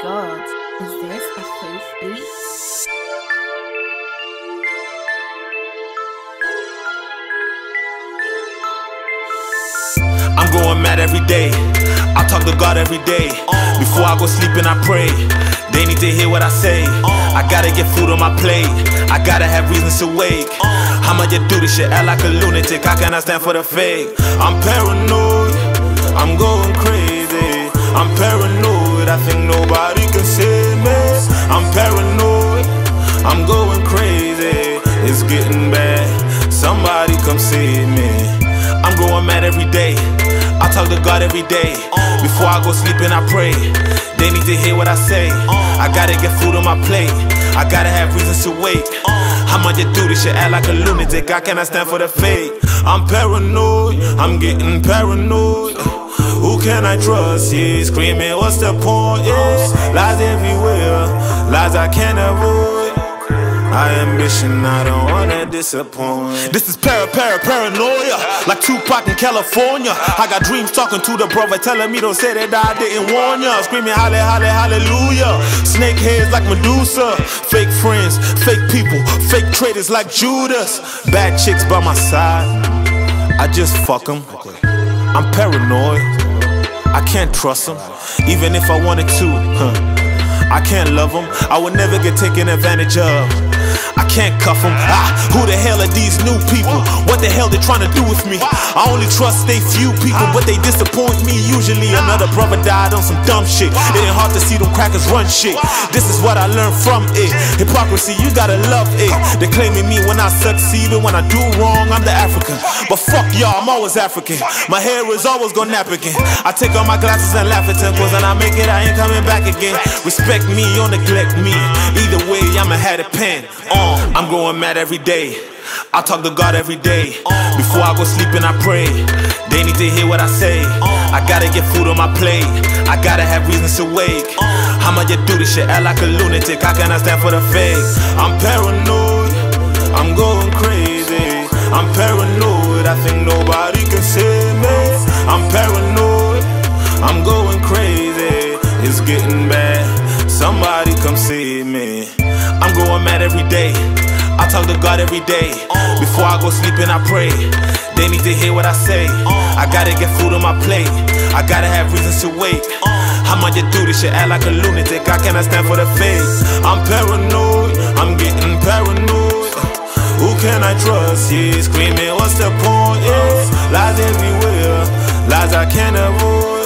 god, is this a Faith beat? I'm going mad every day. I talk to God every day. Before I go sleeping, I pray. They need to hear what I say. I gotta get food on my plate. I gotta have reasons to wake. I'ma just do this shit, act like a lunatic. I cannot stand for the fake. I'm paranoid. I'm going crazy. I'm paranoid. I think nobody can save me. I'm paranoid. I'm going crazy. It's getting bad. Somebody come save me. I'm going mad every day. I talk to God every day. Before I go sleeping, I pray. They need to hear what I say. I gotta get food on my plate. I gotta have reasons to wake. I'ma just do this shit, act like a lunatic. I cannot stand for the fake. I'm paranoid. I'm getting paranoid. Who can I trust? Yeah, screaming, what's the point? Yeah, lies everywhere, lies I can't avoid. I ambition, I don't wanna disappoint. This is paranoia, like Tupac in California. I got dreams talking to the brother, telling me don't say that I didn't warn ya. Screaming hallelujah. Snake heads like Medusa. Fake friends, fake people, fake traitors like Judas. Bad chicks by my side, I just fuck them. I'm paranoid, I can't trust them, even if I wanted to. I can't love them, I would never get taken advantage of. I can't cuff them. Who the hell are these new people? What the hell they trying to do with me? I only trust they few people, but they disappoint me usually. Another brother died on some dumb shit. It ain't hard to see them crackers run shit. This is what I learned from it. Hypocrisy, you gotta love it. They claiming me when I succeed, but when I do wrong, I'm the African. But fuck y'all, I'm always African. My hair is always gonna nap again. I take off my glasses and laugh at them, cause when I make it, I ain't coming back again. Respect me or neglect me. Either way, I'ma have a pen. I'm going mad every day. I talk to God every day. Before I go sleeping, I pray. They need to hear what I say. I gotta get food on my plate. I gotta have reasons to wake. I'ma just do this shit, act like a lunatic. I cannot stand for the fake. I'm paranoid. I'm going crazy. I'm paranoid. I think nobody can save me. I'm paranoid. I'm going crazy. It's getting bad. Somebody come save me. I'm going mad every day. I talk to God every day. Before I go sleeping, I pray. They need to hear what I say. I gotta get food on my plate. I gotta have reasons to wake. I'ma just do this shit, act like a lunatic. I cannot stand for the fake. I'm paranoid. I'm getting paranoid. Who can I trust? Yeah, screaming, what's the point? Yeah, lies everywhere, lies I can't avoid.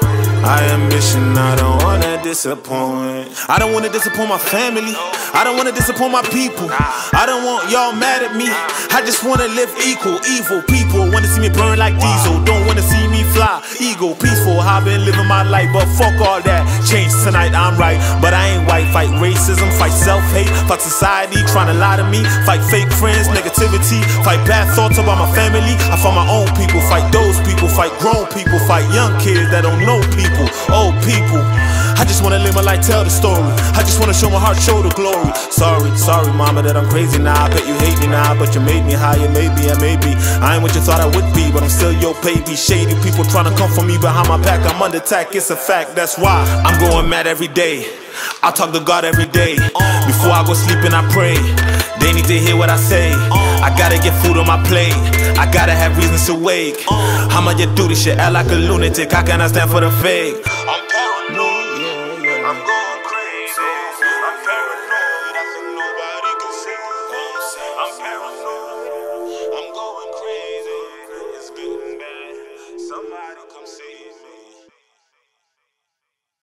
I ambition, I don't wanna disappoint. I don't wanna disappoint my family. I don't wanna disappoint my people. I don't want y'all mad at me. I just wanna live equal. Evil people wanna see me burn like diesel. Don't wanna see me fly. Ego, peaceful. I've been living my life, but fuck all that. Change tonight, I'm right, but I ain't white. Fight racism, fight self-hate, fight society trying to lie to me. Fight fake friends, negativity. Fight bad thoughts about my family. I fight my own people. Fight those people. Fight grown people. Fight young kids that don't know people. Old people. I just wanna live my life, tell the story. I just wanna show my heart, show the glory. Sorry mama that I'm crazy now. I bet you hate me now, but you made me higher. Maybe I ain't what you thought I would be, but I'm still your baby. Shady people trying to come for me behind my back. I'm under attack, it's a fact, that's why I'm going mad every day. I talk to God every day. Before I go sleeping, I pray. They need to hear what I say. I gotta get food on my plate. I gotta have reasons to wake. I'ma just do this shit, act like a lunatic. I cannot stand for the fake. I'm paranoid. I'm going crazy. I'm paranoid. I think nobody can save me. I'm paranoid. I'm going crazy. It's getting bad. Somebody come save me.